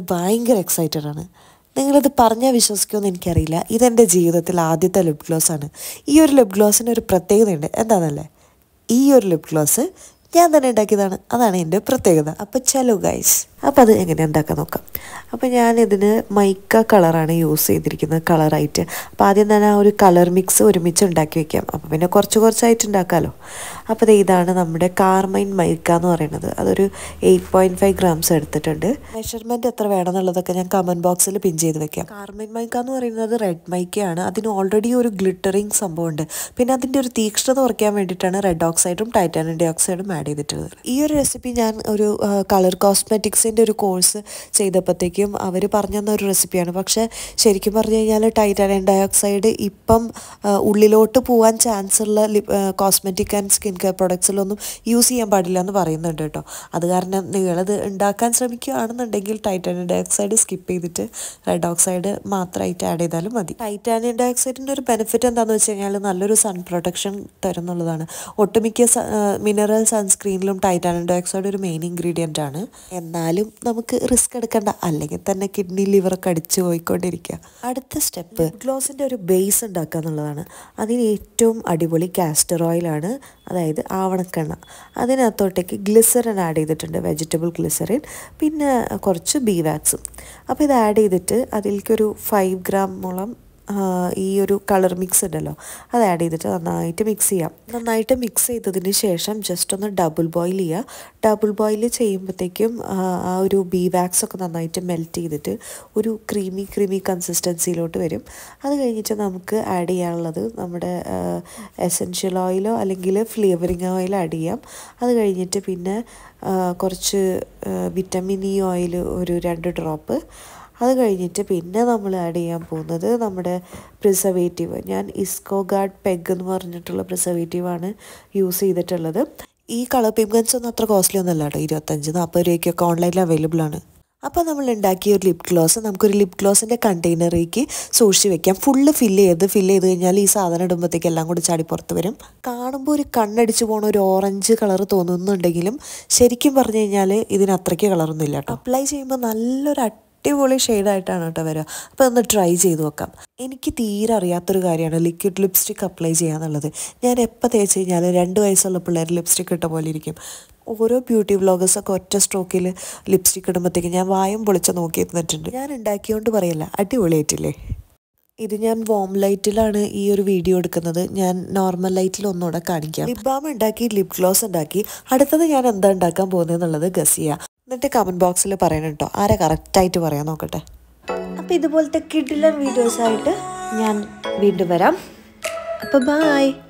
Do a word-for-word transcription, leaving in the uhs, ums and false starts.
ഭയങ്കര എക്സൈറ്റഡ് ആണ്. നിങ്ങളിത് പറഞ്ഞാൽ വിശ്വസിക്കുമെന്ന് എനിക്കറിയില്ല. ഇതെൻ്റെ ജീവിതത്തിൽ ആദ്യത്തെ ലിപ് ഗ്ലോസ് ആണ്. ഈ ഒരു ലിപ് ഗ്ലോസിന് ഒരു പ്രത്യേകതയുണ്ട്. എന്താണെന്നല്ലേ, ഈ ഒരു ലിപ് ഗ്ലോസ് ഞാൻ തന്നെ ഉണ്ടാക്കിയതാണ്. അതാണ് എൻ്റെ പ്രത്യേകത. അപ്പോൾ ചലോ ഗൈസ്, അപ്പോൾ അത് എങ്ങനെ ഉണ്ടാക്കാൻ നോക്കാം. അപ്പോൾ ഞാനിതിന് മൈക്ക കളറാണ് യൂസ് ചെയ്തിരിക്കുന്നത് കളറായിട്ട്. അപ്പോൾ ആദ്യം തന്നെ ആ ഒരു കളർ മിക്സ് ഒരുമിച്ച് ഉണ്ടാക്കി വയ്ക്കാം. അപ്പോൾ പിന്നെ കുറച്ച് കുറച്ചായിട്ട് ഉണ്ടാക്കാമല്ലോ. അപ്പോൾ ഇത് ഇതാണ് നമ്മുടെ കാർമൈൻ മൈക്ക എന്ന് പറയുന്നത്. അതൊരു എയ്റ്റ് പോയിൻറ്റ് ഫൈവ് ഗ്രാംസ് എടുത്തിട്ടുണ്ട്. മെഷർമെൻറ്റ് എത്ര വേണം എന്നുള്ളതൊക്കെ ഞാൻ കമൻറ്റ് ബോക്സിൽ പിൻ ചെയ്ത് വെക്കാം. കാർമൈൻ മൈക്ക എന്ന് പറയുന്നത് റെഡ് മൈക്കയാണ്. അതിന് ഓൾറെഡി ഒരു ഗ്ലിറ്ററിങ് സംഭവമുണ്ട്. പിന്നെ അതിൻ്റെ ഒരു തീക്ഷ്ണത കുറയ്ക്കാൻ വേണ്ടിയിട്ടാണ് റെഡ് ഓക്സൈഡും ടൈറ്റാനിയം ഡൈ ഓക്സൈഡും ആഡ് ചെയ്തിട്ടുള്ളത്. ഈ ഒരു റെസിപ്പി ഞാൻ ഒരു കളർ കോസ്മെറ്റിക്സിൻ്റെ ഒരു കോഴ്സ് ചെയ്തപ്പോഴത്തേക്കും അവർ പറഞ്ഞു തന്ന ഒരു റെസിപ്പിയാണ്. പക്ഷേ ശരിക്കും പറഞ്ഞു കഴിഞ്ഞാൽ ടൈറ്റാനിയം ഡൈ ഓക്സൈഡ് ഇപ്പം ഉള്ളിലോട്ട് പോകാൻ ചാൻസ് ഉള്ള കോസ്മെറ്റിക് ആൻഡ് സ്കിൻ കെയർ പ്രൊഡക്ട്സിലൊന്നും യൂസ് ചെയ്യാൻ പാടില്ല എന്ന് പറയുന്നുണ്ട് കേട്ടോ. അത് കാരണം നിങ്ങളത് ഉണ്ടാക്കാൻ ശ്രമിക്കുകയാണെന്നുണ്ടെങ്കിൽ ടൈറ്റാനിയം ഡൈ ഓക്സൈഡ് സ്കിപ്പ് ചെയ്തിട്ട് റെഡ് ഓക്സൈഡ് മാത്രമായിട്ട് ആഡ് ചെയ്താലും മതി. ടൈറ്റാനിയം ഡൈ ഓക്സൈഡിൻ്റെ ഒരു ബെനിഫിറ്റ് എന്താണെന്ന് വെച്ച് കഴിഞ്ഞാൽ നല്ലൊരു സൺ പ്രൊട്ടക്ഷൻ തരുന്നുള്ളതാണ്. ഒട്ടുമിക്ക മിനറൽ സൺസ്ക്രീനിലും ടൈറ്റാനിയം ഡൈ ഓക്സൈഡ് ഒരു മെയിൻ ഇൻഗ്രീഡിയൻ്റ് ആണ്. എന്നാലും നമുക്ക് റിസ്ക് എടുക്കണ്ട, അല്ലെങ്കിൽ തന്നെ കിഡ്നി ലിവറൊക്കെ അടിച്ചു പോയിക്കൊണ്ടിരിക്കുക. അടുത്ത സ്റ്റെപ്പ് ഗ്ലോസിൻ്റെ ഒരു ബേസ് ഉണ്ടാക്കുക എന്നുള്ളതാണ്. അതിന് ഏറ്റവും അടിപൊളി കാസ്റ്റർ ഓയിലാണ്, അതായത് ആവണക്കെണ്ണ. അതിനകത്തോട്ടേക്ക് ഗ്ലിസറിൻ ആഡ് ചെയ്തിട്ടുണ്ട്, വെജിറ്റബിൾ ഗ്ലിസറിൻ, പിന്നെ കുറച്ച് ബീ വാക്സും. അപ്പോൾ ഇത് ആഡ് ചെയ്തിട്ട് അതിലേക്കൊരു ഫൈവ് ഗ്രാമോളം ഈ ഒരു കളർ മിക്സ് ഉണ്ടല്ലോ അത് ആഡ് ചെയ്തിട്ട് നന്നായിട്ട് മിക്സ് ചെയ്യാം. നന്നായിട്ട് മിക്സ് ചെയ്തതിന് ശേഷം ജസ്റ്റ് ഒന്ന് ഡബിൾ ബോയിൽ ചെയ്യുക. ഡബിൾ ബോയിൽ ചെയ്യുമ്പോഴത്തേക്കും ആ ഒരു ബീ വാക്സ് ഒക്കെ നന്നായിട്ട് മെൽറ്റ് ചെയ്തിട്ട് ഒരു ക്രീമി ക്രീമി കൺസിസ്റ്റൻസിയിലോട്ട് വരും. അത് കഴിഞ്ഞിട്ട് നമുക്ക് ആഡ് ചെയ്യാനുള്ളത് നമ്മുടെ എസെൻഷ്യൽ ഓയിലോ അല്ലെങ്കിൽ ഫ്ലേവറിങ് ഓയിലോ ആഡ് ചെയ്യാം. അത് കഴിഞ്ഞിട്ട് പിന്നെ കുറച്ച് വിറ്റമിൻ ഇ ഓയിൽ ഒരു രണ്ട് ഡ്രോപ്പ്. അത് കഴിഞ്ഞിട്ട് പിന്നെ നമ്മൾ ആഡ് ചെയ്യാൻ പോകുന്നത് നമ്മുടെ പ്രിസർവേറ്റീവ്. ഞാൻ ഇസ്കോ ഗാർഡ് പെഗ് എന്ന് പറഞ്ഞിട്ടുള്ള പ്രിസർവേറ്റീവാണ് യൂസ് ചെയ്തിട്ടുള്ളത്. ഈ കളർ പിഗ്മെൻറ്റ്സ് ഒന്നും അത്ര കോസ്റ്റ്ലി ഒന്നും അല്ല കേട്ടോ. ഇരുപത്തഞ്ച് നാൽപ്പത് രൂപയ്ക്കൊക്കെ ഓൺലൈനിൽ അവൈലബിൾ ആണ്. അപ്പോൾ നമ്മൾ ഉണ്ടാക്കിയ ഒരു ലിപ് ഗ്ലോസ് നമുക്കൊരു ലിപ് ഗ്ലോസിൻ്റെ കണ്ടെയ്നറിലേക്ക് സൂക്ഷിച്ച് വെക്കാം. ഫുള്ള് ഫില്ല് ചെയ്ത് ഫില്ല് ചെയ്ത് കഴിഞ്ഞാൽ ഈ സാധനം ഇടുമ്പോഴത്തേക്ക് എല്ലാം കൂടി ചാടി പുറത്ത് വരും. കാണുമ്പോൾ ഒരു കണ്ണടിച്ച് പോകണ ഒരു ഓറഞ്ച് കളർ തോന്നുന്നുണ്ടെങ്കിലും ശരിക്കും പറഞ്ഞു കഴിഞ്ഞാൽ ഇതിന് അത്രയ്ക്ക് കളറൊന്നും ഇല്ല കേട്ടോ. അപ്ലൈ ചെയ്യുമ്പോൾ നല്ലൊരു അടിപൊളി ഷെയ്ഡായിട്ടാണ് കേട്ടോ വരിക. അപ്പോൾ ഒന്ന് ട്രൈ ചെയ്ത് നോക്കാം. എനിക്ക് തീരെ അറിയാത്തൊരു കാര്യമാണ് ലിക്വിഡ് ലിപ്സ്റ്റിക് അപ്ലൈ ചെയ്യാന്നുള്ളത്. ഞാൻ എപ്പോൾ തേച്ച് കഴിഞ്ഞാൽ രണ്ട് വയസ്സുള്ള പിള്ളേർ ലിപ്സ്റ്റിക് ഇട്ട പോലെ ഇരിക്കും. ഓരോ ബ്യൂട്ടി വ്ളോഗേഴ്സൊക്കെ ഒറ്റ സ്ട്രോക്കിൽ ലിപ്സ്റ്റിക് ഇടുമ്പോഴത്തേക്ക് ഞാൻ വായും പൊളിച്ച് നോക്കിയിരുന്നിട്ടുണ്ട്. ഞാൻ ഉണ്ടാക്കിയോണ്ട് പറയല്ല, അടിപൊളിയായിട്ടില്ലേ. ഇത് ഞാൻ വോം ലൈറ്റിലാണ് ഈ ഒരു വീഡിയോ എടുക്കുന്നത്. ഞാൻ നോർമൽ ലൈറ്റിൽ ഒന്നുകൂടെ കാണിക്കാം. ലിപ് ബാം ഉണ്ടാക്കി, ലിപ് ഗ്ലോസ് ഉണ്ടാക്കി. അടുത്തത് ഞാൻ എന്താ ഉണ്ടാക്കാൻ പോകുന്നത് എന്നുള്ളത് ഗസ് ചെയ്യാം. എന്നിട്ട് കമൻറ്റ് ബോക്സിൽ പറയണം കേട്ടോ, ആരെ കറക്റ്റായിട്ട് പറയാൻ നോക്കട്ടെ. അപ്പോൾ ഇതുപോലത്തെ കിടിലൻ വീഡിയോസായിട്ട് ഞാൻ വീണ്ടും വരാം. അപ്പോൾ ബൈ.